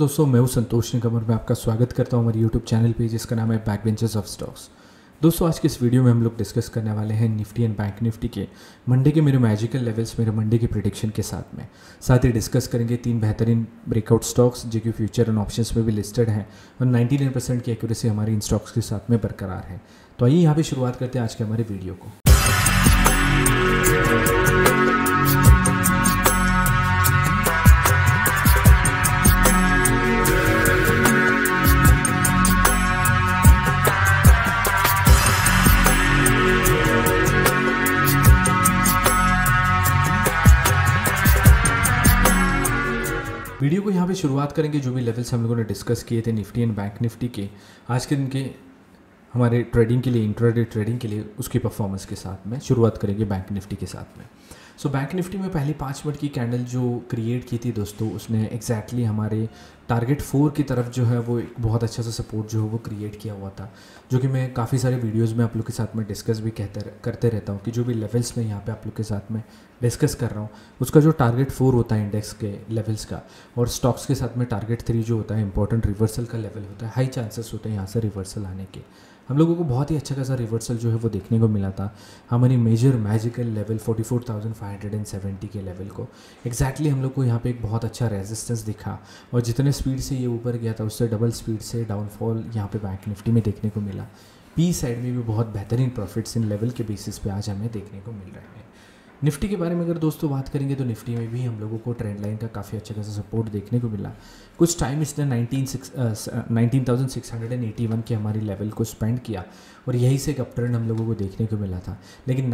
दोस्तों, मैं हूं संतोष निगम और मैं आपका स्वागत करता हूं हमारे यूट्यूब चैनल पे जिसका नाम है बैकबेंचर्स ऑफ स्टॉक्स। दोस्तों, आज के इस वीडियो में हम लोग डिस्कस करने वाले हैं निफ्टी एंड बैंक निफ्टी के मंडे के मेरे मैजिकल लेवल्स, मेरे मंडे के प्रेडिक्शन के साथ ही डिस्कस करेंगे 3 बेहतरीन ब्रेकआउट स्टॉक्स जो कि फ्यूचर एंड ऑप्शंस में भी लिस्टेड हैं और 99% की एक्यूरेसी हमारी इन स्टॉक्स के साथ में बरकरार है। तो आइए यहाँ पे शुरुआत करते हैं आज के हमारे वीडियो को। वीडियो को यहाँ पे शुरुआत करेंगे जो भी लेवल्स हम लोगों ने डिस्कस किए थे निफ्टी एंड बैंक निफ्टी के आज के दिन के हमारे ट्रेडिंग के लिए, इंट्राडे ट्रेडिंग के लिए, उसकी परफॉर्मेंस के साथ में शुरुआत करेंगे बैंक निफ्टी के साथ में। सो बैंक निफ्टी में पहली 5 मिनट की कैंडल जो क्रिएट की थी दोस्तों, उसने एग्जैक्टली हमारे टारगेट 4 की तरफ जो है वो एक बहुत अच्छा सा सपोर्ट जो है वो क्रिएट किया हुआ था, जो कि मैं काफ़ी सारे वीडियोस में आप लोग के साथ में डिस्कस भी करते रहता हूँ कि जो भी लेवल्स में यहाँ पे आप लोग के साथ में डिस्कस कर रहा हूँ उसका जो टारगेट 4 होता है इंडेक्स के लेवल्स का, और स्टॉक्स के साथ में टारगेट 3 जो होता है इंपॉर्टेंट रिवर्सल का लेवल होता है, हाई चांसेस होते हैं यहाँ से रिवर्सल आने के। हम लोगों को बहुत ही अच्छा खासा रिवर्सल जो है वो देखने को मिला था हमारी मेजर मैजिकल लेवल 44,570 के लेवल को। एग्जैक्टली हम लोग को यहाँ पे एक बहुत अच्छा रेजिस्टेंस दिखा और जितने स्पीड से ये ऊपर गया था उससे डबल स्पीड से डाउनफॉल यहाँ पे बैंक निफ्टी में देखने को मिला। पी साइड में भी बहुत बेहतरीन प्रॉफिट्स इन लेवल के बेसिस पे आज हमें देखने को मिल रहे हैं। निफ्टी के बारे में अगर दोस्तों बात करेंगे तो निफ्टी में भी हम लोगों को ट्रेंड लाइन का काफ़ी अच्छा खासा सपोर्ट देखने को मिला। कुछ टाइम इसने 19,681 के हमारी लेवल को स्पेंड किया और यही से एक अप ट्रेंड हम लोगों को देखने को मिला था। लेकिन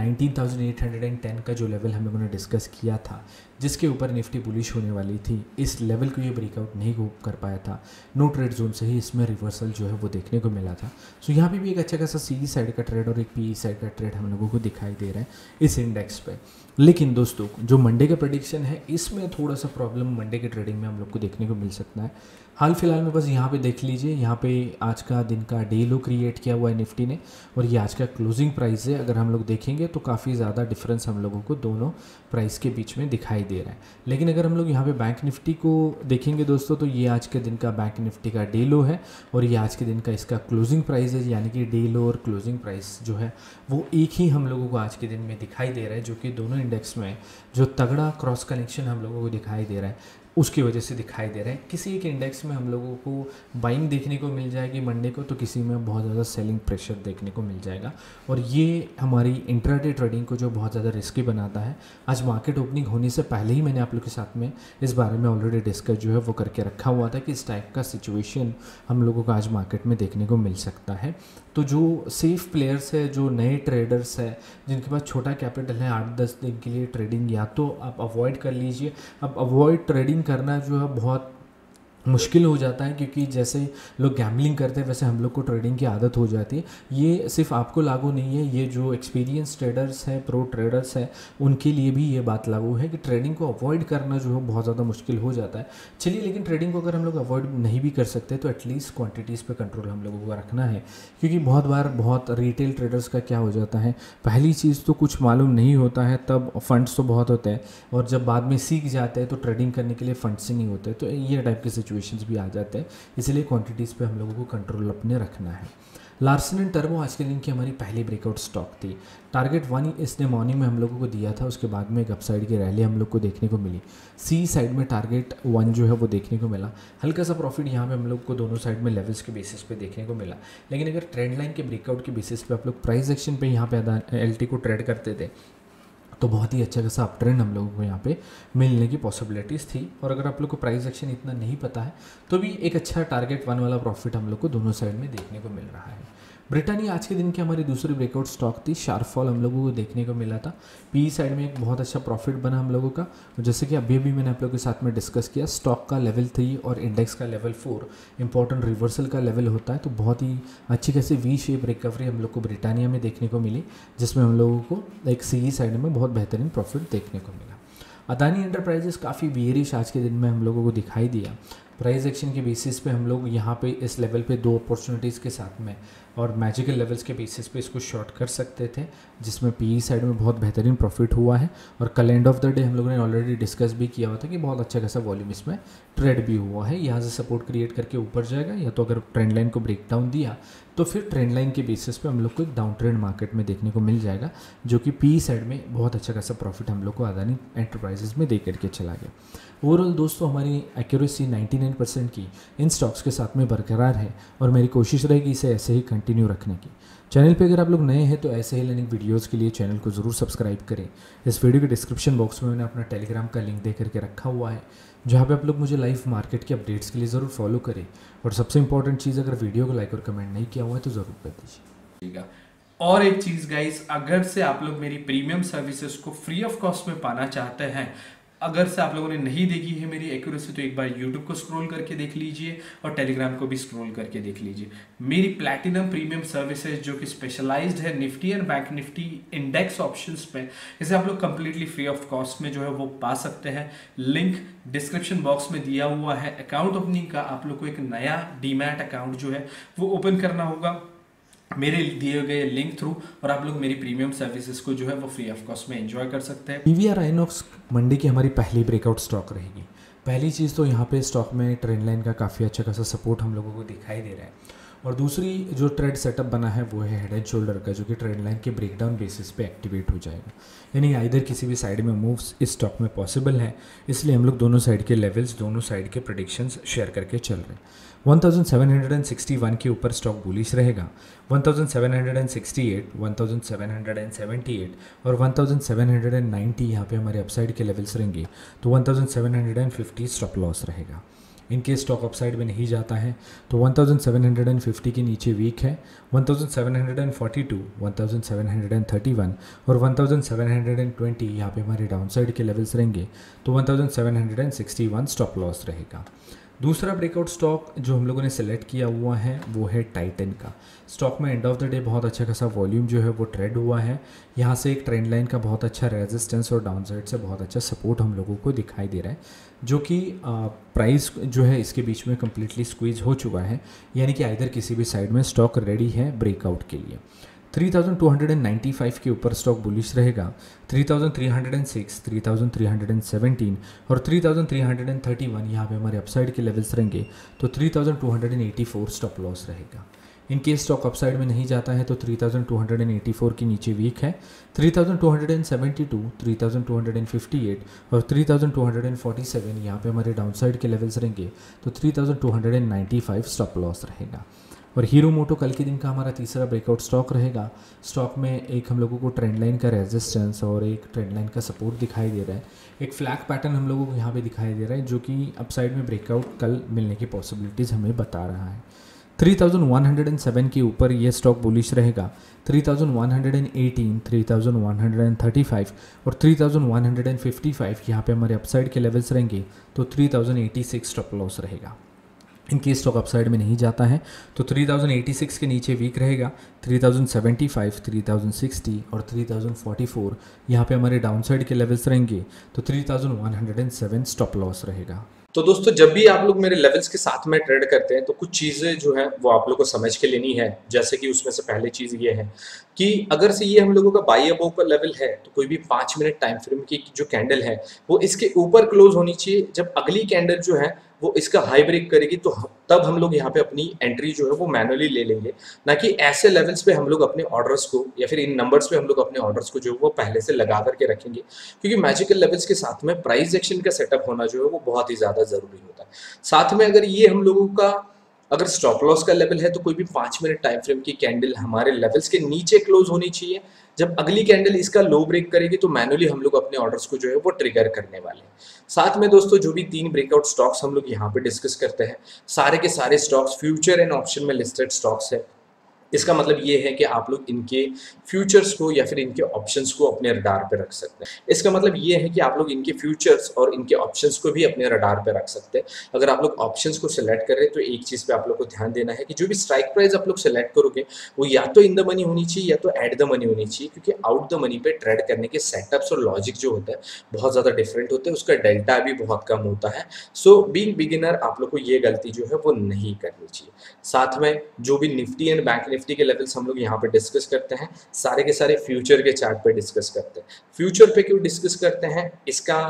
19,810 का जो लेवल हम लोगों ने डिस्कस किया था जिसके ऊपर निफ्टी बुलिश होने वाली थी, इस लेवल को ये ब्रेकआउट नहीं कर पाया था। नो ट्रेड जोन से ही इसमें रिवर्सल जो है वो देखने को मिला था। सो यहाँ पे भी एक अच्छा खासा सी साइड का ट्रेड और एक पी साइड का ट्रेड हम लोगों को दिखाई दे रहा है इस इंडेक्स पे। लेकिन दोस्तों, जो मंडे का प्रेडिक्शन है इसमें थोड़ा सा प्रॉब्लम मंडे के ट्रेडिंग में हम लोग को देखने को मिल सकता है। हाल फिलहाल में बस यहाँ पे देख लीजिए, यहाँ पे आज का दिन का डे लो क्रिएट किया हुआ है निफ्टी ने और ये आज का क्लोजिंग प्राइस है। अगर हम लोग देखेंगे तो काफ़ी ज़्यादा डिफरेंस हम लोगों को दोनों प्राइस के बीच में दिखाई दे रहा है। लेकिन अगर हम लोग यहाँ पे बैंक निफ्टी को देखेंगे दोस्तों, तो ये आज के दिन का बैंक निफ्टी का डे लो है और ये आज के दिन का इसका क्लोजिंग प्राइस है, यानी कि डे लो और क्लोजिंग प्राइस जो है वो एक ही हम लोगों को आज के दिन में दिखाई दे रहा है, जो कि दोनों इंडेक्स में जो तगड़ा क्रॉस कनेक्शन हम लोगों को दिखाई दे रहा है उसकी वजह से दिखाई दे रहा है। किसी एक इंडेक्स में हम लोगों को बाइंग देखने को मिल जाएगी मंडे को, तो किसी में बहुत ज़्यादा सेलिंग प्रेशर देखने को मिल जाएगा और ये हमारी इंट्राडे ट्रेडिंग को जो बहुत ज़्यादा रिस्की बनाता है। आज मार्केट ओपनिंग होने से पहले ही मैंने आप लोग के साथ में इस बारे में ऑलरेडी डिस्कस जो है वो करके रखा हुआ था कि इस टाइप का सिचुएशन हम लोगों को आज मार्केट में देखने को मिल सकता है। तो जो सेफ प्लेयर्स है, जो नए ट्रेडर्स है, जिनके पास छोटा कैपिटल है 8-10 दिन के लिए ट्रेडिंग, या तो आप अवॉइड कर लीजिए। अब अवॉइड ट्रेडिंग करना जो है बहुत मुश्किल हो जाता है, क्योंकि जैसे लोग गैम्बलिंग करते हैं वैसे हम लोग को ट्रेडिंग की आदत हो जाती है। ये सिर्फ आपको लागू नहीं है, ये जो एक्सपीरियंस ट्रेडर्स हैं, प्रो ट्रेडर्स हैं, उनके लिए भी ये बात लागू है कि ट्रेडिंग को अवॉइड करना जो है बहुत ज़्यादा मुश्किल हो जाता है। चलिए, लेकिन ट्रेडिंग को अगर हम लोग अवॉइड नहीं भी कर सकते तो एटलीस्ट क्वान्टिटीज़ पर कंट्रोल हम लोगों को रखना है, क्योंकि बहुत बार बहुत रिटेल ट्रेडर्स का क्या हो जाता है, पहली चीज़ तो कुछ मालूम नहीं होता है, तब फंड्स तो बहुत होते हैं और जब बाद में सीख जाते हैं तो ट्रेडिंग करने के लिए फंड्स ही नहीं होते, तो ये टाइप के सिचुएशंस भी आ जाते हैं। इसलिए क्वांटिटीज़ पे हम लोगों को कंट्रोल अपने रखना है। लार्सन एंड टर्बो आज के दिन की हमारी पहली ब्रेकआउट स्टॉक थी। टारगेट 1 इसने मॉर्निंग में हम लोगों को दिया था, उसके बाद में एक अपसाइड की रैली हम लोग को देखने को मिली। सी साइड में टारगेट 1 जो है वो देखने को मिला। हल्का सा प्रॉफिट यहाँ पे हम लोग को दोनों साइड में लेवल्स के बेसिस पे देखने को मिला। लेकिन अगर ट्रेंड लाइन के ब्रेकआउट के बेसिस पे आप लोग प्राइस एक्शन पे यहाँ पे एलटी को ट्रेड करते थे तो बहुत ही अच्छा खासा अप ट्रेंड हम लोगों को यहाँ पे मिलने की पॉसिबिलिटीज़ थी। और अगर आप लोग को प्राइस एक्शन इतना नहीं पता है तो भी एक अच्छा टारगेट 1 वाला प्रॉफिट हम लोग को दोनों साइड में देखने को मिल रहा है। ब्रिटानिया आज के दिन की हमारी दूसरी ब्रेकआउट स्टॉक थी। शार्प फॉल हम लोगों को देखने को मिला था। पी साइड में एक बहुत अच्छा प्रॉफिट बना हम लोगों का, जैसे कि अभी भी मैंने आप लोगों के साथ में डिस्कस किया। स्टॉक का लेवल 3 और इंडेक्स का लेवल 4 इंपॉर्टेंट रिवर्सल का लेवल होता है, तो बहुत ही अच्छी खासी वी शेप रिकवरी हम लोग को ब्रिटानिया में देखने को मिली, जिसमें हम लोगों को एक सी साइड में बहुत बेहतरीन प्रॉफिट देखने को मिला। अदानी एंटरप्राइजेस काफ़ी बेयरिश आज के दिन में हम लोगों को दिखाई दिया। प्राइस एक्शन के बेसिस पे हम लोग यहाँ पे इस लेवल पे 2 अपॉर्चुनिटीज़ के साथ में और मैजिकल लेवल्स के बेसिस पे इसको शॉर्ट कर सकते थे, जिसमें पीई साइड में बहुत बेहतरीन प्रॉफिट हुआ है। और कल एंड ऑफ द डे हम लोगों ने ऑलरेडी डिस्कस भी किया हुआ था कि बहुत अच्छा खासा वॉल्यूम इसमें ट्रेड भी हुआ है। यहाँ से सपोर्ट क्रिएट करके ऊपर जाएगा, या तो अगर ट्रेंड लाइन को ब्रेक डाउन दिया तो फिर ट्रेंड लाइन के बेसिस पे हम लोग को एक डाउन ट्रेंड मार्केट में देखने को मिल जाएगा, जो कि पीई साइड में बहुत अच्छा खासा प्रॉफिट हम लोग को अदानी एंटरप्राइजेज में दे करके चला गया। ओवरऑल दोस्तों हमारी एक्यूरेसी 99% की इन स्टॉक्स के साथ में बरकरार है और मेरी कोशिश रहेगी इसे ऐसे ही कंटिन्यू रखने की। चैनल पे अगर आप लोग नए हैं तो ऐसे ही लर्निंग वीडियोस के लिए चैनल को ज़रूर सब्सक्राइब करें। इस वीडियो के डिस्क्रिप्शन बॉक्स में मैंने अपना टेलीग्राम का लिंक दे करके रखा हुआ है, जहाँ पे आप लोग मुझे लाइव मार्केट के अपडेट्स के लिए ज़रूर फॉलो करें। और सबसे इंपॉर्टेंट चीज़, अगर वीडियो को लाइक और कमेंट नहीं किया हुआ है तो ज़रूर कर दीजिए। और एक चीज़ गाइस, अगर से आप लोग मेरी प्रीमियम सर्विसेज को फ्री ऑफ कॉस्ट में पाना चाहते हैं, अगर से आप लोगों ने नहीं देखी है मेरी एक्यूरेसी, तो एक बार YouTube को स्क्रॉल करके देख लीजिए और टेलीग्राम को भी स्क्रॉल करके देख लीजिए। मेरी प्लैटिनम प्रीमियम सर्विसेज जो कि स्पेशलाइज्ड है Nifty and bank Nifty index options पे, इसे आप लोग कंप्लीटली फ्री ऑफ कॉस्ट में जो है वो पा सकते हैं। लिंक डिस्क्रिप्शन बॉक्स में दिया हुआ है। अकाउंट ओपनिंग का आप लोग को एक नया डीमैट अकाउंट जो है वो ओपन करना होगा मेरे दिए गए लिंक थ्रू, और आप लोग मेरी प्रीमियम सर्विसेज को जो है वो फ्री ऑफ कॉस्ट में एंजॉय कर सकते हैं। पीवीआर आइनॉक्स मंडे की हमारी पहली ब्रेकआउट स्टॉक रहेगी। पहली चीज़ तो यहाँ पे स्टॉक में ट्रेंड लाइन का काफ़ी अच्छा खासा सपोर्ट हम लोगों को दिखाई दे रहा है, और दूसरी जो ट्रेड सेटअप बना है वो है हेड एंड शोल्डर का, जो कि ट्रेंड लाइन के ब्रेकडाउन बेसिस पे एक्टिवेट हो जाएगा। यानी आइदर किसी भी साइड में मूव्स इस स्टॉक में पॉसिबल है, इसलिए हम लोग दोनों साइड के लेवल्स, दोनों साइड के प्रेडिक्शंस शेयर करके चल रहे हैं। 1761 के ऊपर स्टॉक बुलिश रहेगा। 1768, 1778 और 1790 यहाँ पे हमारे अपसाइड के लेवल्स रहेंगे, तो 1750 स्टॉप लॉस रहेगा। इनके स्टॉक अपसाइड में नहीं जाता है तो 1750 के नीचे वीक है। 1742, 1731 और 1720 यहाँ पे हमारे डाउनसाइड के लेवल्स रहेंगे, तो 1761 स्टॉप लॉस रहेगा। दूसरा ब्रेकआउट स्टॉक जो हम लोगों ने सेलेक्ट किया हुआ है वो है टाइटन का। स्टॉक में एंड ऑफ द डे बहुत अच्छा खासा वॉल्यूम जो है वो ट्रेड हुआ है। यहाँ से एक ट्रेंड लाइन का बहुत अच्छा रेजिस्टेंस और डाउनसाइड से बहुत अच्छा सपोर्ट हम लोगों को दिखाई दे रहा है, जो कि प्राइस जो है इसके बीच में कम्प्लीटली स्क्वीज हो चुका है, यानी कि आइदर किसी भी साइड में स्टॉक रेडी है ब्रेकआउट के लिए। 3295 के ऊपर स्टॉक बुलिश रहेगा। 3306, 3317 और 3331 यहाँ पे हमारे अपसाइड के लेवल्स रहेंगे, तो 3284 स्टॉप लॉस रहेगा। इन केस स्टॉक अपसाइड में नहीं जाता है तो 3284 के नीचे वीक है। 3272, 3258 और 3247 यहाँ पे हमारे डाउनसाइड के लेवल्स रहेंगे, तो 3295 स्टॉप लॉस रहेगा। और हीरो मोटो कल के दिन का हमारा तीसरा ब्रेकआउट स्टॉक रहेगा। स्टॉक में एक हम लोगों को ट्रेंड लाइन का रेजिस्टेंस और एक ट्रेंड लाइन का सपोर्ट दिखाई दे रहा है। एक फ्लैग पैटर्न हम लोगों को यहाँ पे दिखाई दे रहा है, जो कि अपसाइड में ब्रेकआउट कल मिलने की पॉसिबिलिटीज़ हमें बता रहा है। 3107 के ऊपर ये स्टॉक बुलिश रहेगा। 3118, 3135 और 3155 यहाँ पे हमारे अपसाइड के लेवल्स रहेंगे, तो 3086 स्टॉप लॉस रहेगा। इनके स्टॉक अपसाइड में नहीं जाता है तो 3086 के नीचे वीक रहेगा। 3075, 3060 और 3044 यहाँ पे हमारे डाउनसाइड के लेवल्स रहेंगे, तो 3107 स्टॉप लॉस रहेगा। तो दोस्तों जब भी आप लोग मेरे लेवल्स के साथ में ट्रेड करते हैं तो कुछ चीज़ें जो है वो आप लोग को समझ के लेनी है। जैसे कि उसमें से पहली चीज़ ये है कि अगर से ये हम लोगों का बाई अबव का लेवल है तो कोई भी 5 मिनट टाइम फ्रेम की जो कैंडल है वो इसके ऊपर क्लोज होनी चाहिए। जब अगली कैंडल जो है वो इसका हाई ब्रेक करेगी तो तब हम लोग यहाँ पे अपनी एंट्री जो है वो मैनुअली ले लेंगे, ना कि ऐसे लेवल्स पे हम लोग अपने ऑर्डर्स को या फिर इन नंबर्स पे हम लोग अपने ऑर्डर्स को जो है वो पहले से लगा करके रखेंगे। क्योंकि मैजिकल लेवल्स के साथ में प्राइस एक्शन का सेटअप होना जो है वो बहुत ही ज़्यादा ज़रूरी होता है। साथ में अगर ये हम लोगों का अगर स्टॉप लॉस का लेवल है तो कोई भी 5 मिनट टाइम फ्रेम की कैंडल हमारे लेवल्स के नीचे क्लोज होनी चाहिए। जब अगली कैंडल इसका लो ब्रेक करेगी तो मैनुअली हम लोग अपने ऑर्डर्स को जो है वो ट्रिगर करने वाले हैं। साथ में दोस्तों जो भी 3 ब्रेकआउट स्टॉक्स हम लोग यहाँ पे डिस्कस करते हैं, सारे के सारे स्टॉक्स फ्यूचर एंड ऑप्शन में लिस्टेड स्टॉक्स है। इसका मतलब ये है कि आप लोग इनके फ्यूचर्स को या फिर इनके ऑप्शंस को अपने रडार पे रख सकते हैं। इसका मतलब ये है कि आप लोग इनके फ्यूचर्स और इनके ऑप्शंस को भी अपने रडार पे रख सकते हैं। अगर आप लोग ऑप्शंस को सिलेक्ट कर रहे हैं तो एक चीज़ पे आप लोग को ध्यान देना है कि जो भी स्ट्राइक प्राइस आप लोग सिलेक्ट करोगे वो या तो इन द मनी होनी चाहिए या तो एट द मनी होनी चाहिए, क्योंकि आउट द मनी पे ट्रेड करने के सेटअप्स और लॉजिक जो होता है बहुत ज़्यादा डिफरेंट होते हैं, उसका डेल्टा भी बहुत कम होता है। सो बीइंग बिगिनर आप लोग को ये गलती जो है वो नहीं करनी चाहिए। साथ में जो भी निफ्टी एंड बैंक निफ्टी के लेवल्स हम लोग यहाँ पे डिस्कस करते हैं, सारे के सारे फ्यूचर के चार्ट पे डिस्कस करते हैं। फ्यूचर पे क्यों डिस्कस करते हैं, इसका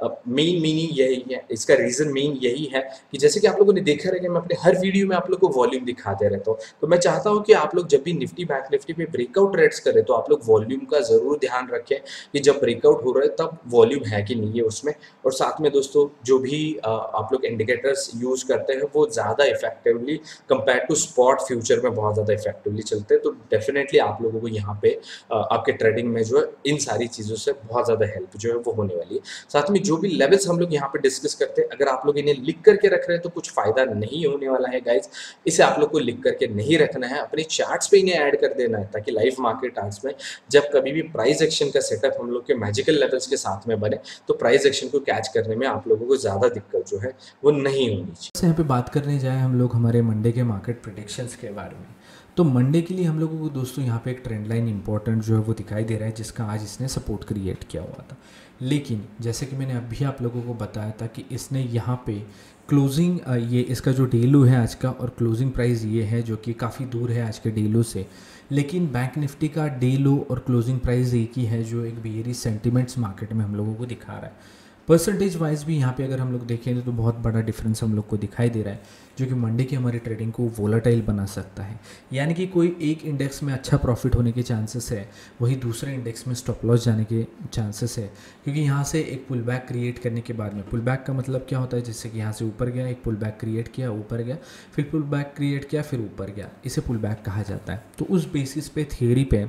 मेन मीनिंग यही है, इसका रीज़न मेन यही है कि जैसे कि आप लोगों ने देखा रहेगा मैं अपने हर वीडियो में आप लोग को वॉल्यूम दिखाते रहता हूँ। तो मैं चाहता हूँ कि आप लोग जब भी निफ्टी बैंक निफ्टी पे ब्रेकआउट ट्रेड्स करें तो आप लोग वॉल्यूम का ज़रूर ध्यान रखें कि जब ब्रेकआउट हो रहा है तब वॉल्यूम है कि नहीं है उसमें। और साथ में दोस्तों जो भी आप लोग इंडिकेटर्स यूज़ करते हैं वो ज़्यादा effectively compare to spot future में बहुत ज़्यादा इफेक्टिवली चलते हैं। तो डेफिनेटली आप लोगों को यहाँ पे आपके ट्रेडिंग में जो है इन सारी चीज़ों से बहुत ज़्यादा हेल्प जो है वो होने वाली है। साथ में जो भी लेवल्स हम लोग यहाँ पे डिस्कस करते हैं, अगर आप लोग इन्हें लिख करके रख रहे हैं तो कुछ फायदा नहीं होने वाला है गाइज। इसे आप लोग को लिख करके नहीं रखना है, अपने चार्ट्स पे इन्हें ऐड कर देना है, ताकि लाइव मार्केट आवर्स में जब कभी भी प्राइस एक्शन का सेटअप हम लोग के मैजिकल लेवल्स के साथ में बने तो प्राइस एक्शन को कैच करने में आप लोगों को ज़्यादा दिक्कत जो है वो नहीं होनी चाहिए। यहाँ पे बात करने जाए हम लोग हमारे मंडे के मार्केट प्रेडिक्शंस के बारे में, तो मंडे के लिए हम लोगों को दोस्तों यहाँ पे एक ट्रेंड लाइन इंपॉर्टेंट जो है वो दिखाई दे रहा है, जिसका आज इसने सपोर्ट क्रिएट किया हुआ था। लेकिन जैसे कि मैंने अभी आप लोगों को बताया था कि इसने यहाँ पे क्लोजिंग ये इसका जो डे लो है आज का और क्लोजिंग प्राइस ये है जो कि काफ़ी दूर है आज के डे लो से। लेकिन बैंक निफ्टी का डे लो और क्लोजिंग प्राइस एक ही है, जो एक बियरिश सेंटिमेंट्स मार्केट में हम लोगों को दिखा रहा है। परसेंटेज वाइज भी यहाँ पे अगर हम लोग देखें तो बहुत बड़ा डिफरेंस हम लोग को दिखाई दे रहा है, जो कि मंडे की हमारी ट्रेडिंग को वोलेटाइल बना सकता है। यानी कि कोई एक इंडेक्स में अच्छा प्रॉफिट होने के चांसेस है, वही दूसरे इंडेक्स में स्टॉप लॉस जाने के चांसेस है, क्योंकि यहाँ से एक पुल बैक क्रिएट करने के बाद में, पुल बैक का मतलब क्या होता है, जैसे कि यहाँ से ऊपर गया, एक पुल बैक क्रिएट किया, ऊपर गया, फिर पुल बैक क्रिएट किया, फिर ऊपर गया, इसे पुल बैक कहा जाता है। तो उस बेसिस पे थियोरी पे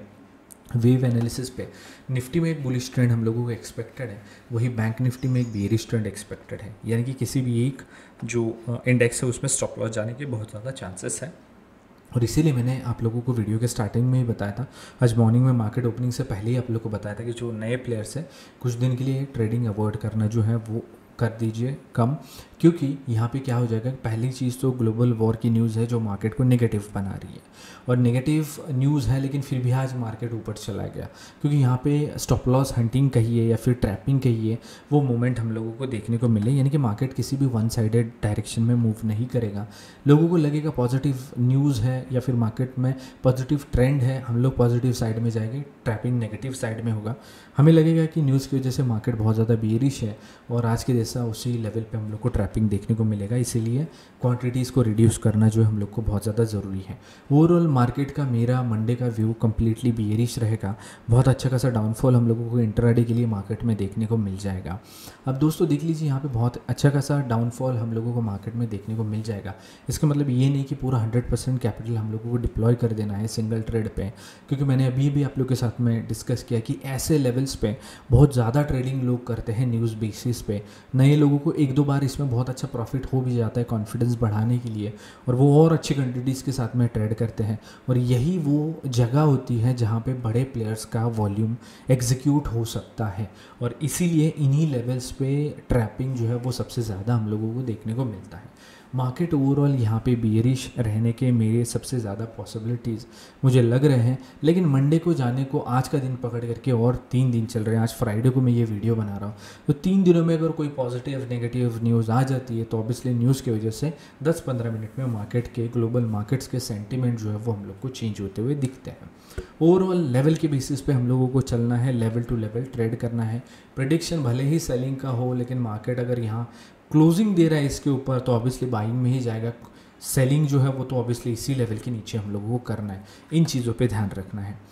वेव एनालिसिस पे निफ्टी में एक बुलिश ट्रेंड हम लोगों को एक्सपेक्टेड है, वही बैंक निफ्टी में एक बेयरिश ट्रेंड एक्सपेक्टेड है। यानी कि किसी भी एक जो इंडेक्स है उसमें स्टॉप लॉस जाने के बहुत ज़्यादा चांसेस है। और इसीलिए मैंने आप लोगों को वीडियो के स्टार्टिंग में ही बताया था, आज मॉर्निंग में मार्केट ओपनिंग से पहले ही आप लोगों को बताया था कि जो नए प्लेयर्स हैं कुछ दिन के लिए ट्रेडिंग अवॉइड करना जो है वो कर दीजिए कम, क्योंकि यहाँ पे क्या हो जाएगा, पहली चीज़ तो ग्लोबल वॉर की न्यूज़ है जो मार्केट को नेगेटिव बना रही है, और नेगेटिव न्यूज़ है लेकिन फिर भी आज मार्केट ऊपर चला गया, क्योंकि यहाँ पे स्टॉप लॉस हंटिंग कहिए या फिर ट्रैपिंग कहिए, वो मोमेंट हम लोगों को देखने को मिले। यानी कि मार्केट किसी भी वन साइडेड डायरेक्शन में मूव नहीं करेगा, लोगों को लगेगा पॉजिटिव न्यूज़ है या फिर मार्केट में पॉजिटिव ट्रेंड है, हम लोग पॉजिटिव साइड में जाएंगे, ट्रैपिंग नेगेटिव साइड में होगा, हमें लगेगा कि न्यूज़ की वजह से मार्केट बहुत ज़्यादा बेयरिश है और आज के जैसा उसी लेवल पे हम लोग को ट्रैपिंग देखने को मिलेगा। इसीलिए क्वांटिटीज़ को रिड्यूस करना जो हम लोग को बहुत ज़्यादा ज़रूरी है। ओवरऑल मार्केट का मेरा मंडे का व्यू कम्प्लीटली बेयरिश रहेगा, बहुत अच्छा खासा डाउनफॉल हम लोगों को इंट्राडे के लिए मार्केट में देखने को मिल जाएगा। अब दोस्तों देख लीजिए यहाँ पे बहुत अच्छा खासा डाउनफॉल हम लोगों को मार्केट में देखने को मिल जाएगा। इसका मतलब ये नहीं कि पूरा 100% कैपिटल हम लोगों को डिप्लॉय कर देना है सिंगल ट्रेड पे, क्योंकि मैंने अभी भी आप लोग के साथ में डिस्कस किया कि ऐसे लेवल्स पे बहुत ज़्यादा ट्रेडिंग लोग करते हैं न्यूज़ बेसिस पे। नए लोगों को एक दो बार इसमें बहुत अच्छा प्रॉफिट हो भी जाता है कॉन्फिडेंस बढ़ाने के लिए, और वो और अच्छी क्वांटिटीज़ के साथ में ट्रेड करते हैं, और यही वो जगह होती है जहाँ पे बड़े प्लेयर्स का वॉल्यूम एग्जीक्यूट हो सकता है, और इसीलिए इन्हीं लेवल्स पे ट्रैपिंग जो है वो सबसे ज़्यादा हम लोगों को देखने को मिलता है। मार्केट ओवरऑल यहाँ पे बियरिश रहने के मेरे सबसे ज़्यादा पॉसिबिलिटीज़ मुझे लग रहे हैं, लेकिन मंडे को जाने को आज का दिन पकड़ करके और 3 दिन चल रहे हैं, आज फ्राइडे को मैं ये वीडियो बना रहा हूँ, तो 3 दिनों में अगर कोई पॉजिटिव नेगेटिव न्यूज़ आ जाती है तो ऑब्वियसली न्यूज़ की वजह से 10-15 मिनट में मार्केट के ग्लोबल मार्केट्स के सेंटिमेंट जो है वो हम लोग को चेंज होते हुए दिखते हैं। ओवरऑल लेवल के बेसिस पे हम लोगों को चलना है, लेवल टू लेवल ट्रेड करना है। प्रेडिक्शन भले ही सेलिंग का हो, लेकिन मार्केट अगर यहाँ क्लोजिंग दे रहा है इसके ऊपर तो ऑब्वियसली बाइंग में ही जाएगा, सेलिंग जो है वो तो ऑब्वियसली इसी लेवल के नीचे हम लोगों को करना है। इन चीज़ों पे ध्यान रखना है।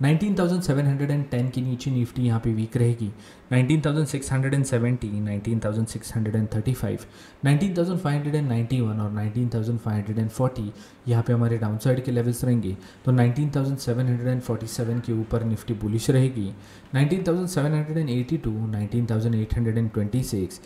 19,710 के नीचे निफ्टी यहाँ पे वीक रहेगी, 19,670, 19,635, 19,591 और 19,540 यहाँ पे हमारे डाउनसाइड के लेवल्स रहेंगे। तो 19,747 के ऊपर निफ्टी बुलिश रहेगी, 19,782, 19,826,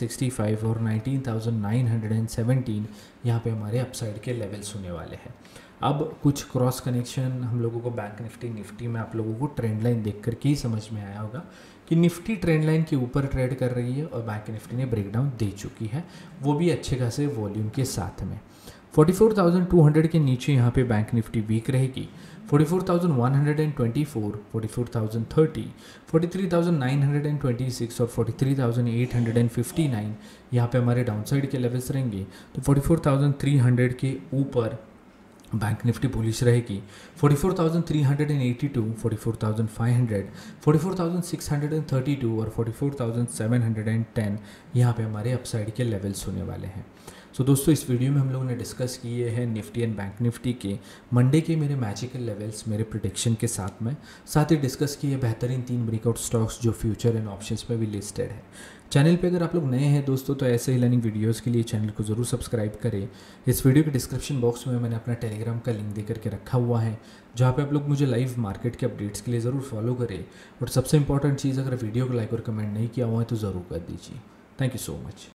19,865 और 19,917 यहाँ पे हमारे अपसाइड के लेवल्स होने वाले हैं। अब कुछ क्रॉस कनेक्शन हम लोगों को बैंक निफ्टी में आप लोगों को ट्रेंड लाइन देख करके ही समझ में आया होगा कि निफ्टी ट्रेंड लाइन के ऊपर ट्रेड कर रही है और बैंक निफ्टी ने ब्रेकडाउन दे चुकी है, वो भी अच्छे खासे वॉल्यूम के साथ में। 44,200 के नीचे यहाँ पे बैंक निफ्टी वीक रहेगी। 44,124, 44,030, 43,926 और 43,859 यहाँ पे हमारे डाउनसाइड के लेवल्स रहेंगे। तो 44,300 के ऊपर बैंक निफ्टी बुलिश रहेगी। 44,382, 44,500, 44,632 और 44,710 यहाँ पे हमारे अपसाइड के लेवल्स होने वाले हैं। सो दोस्तों, इस वीडियो में हम लोगों ने डिस्कस किए हैं निफ्टी एंड बैंक निफ्टी के मंडे के मेरे मैजिकल लेवल्स मेरे प्रेडिक्शन के साथ ही डिस्कस किए बेहतरीन 3 ब्रेकआउट स्टॉक्स जो फ्यूचर एंड ऑप्शंस में भी लिस्टेड है। चैनल पे अगर आप लोग नए हैं दोस्तों तो ऐसे ही लर्निंग वीडियोस के लिए चैनल को ज़रूर सब्सक्राइब करें। इस वीडियो के डिस्क्रिप्शन बॉक्स में मैंने अपना टेलीग्राम का लिंक दे करके रखा हुआ है, जहाँ पे आप लोग मुझे लाइव मार्केट के अपडेट्स के लिए ज़रूर फॉलो करें। और सबसे इंपॉर्टेंट चीज़, अगर वीडियो को लाइक और कमेंट नहीं किया हुआ है तो ज़रूर कर दीजिए। Thank you so much.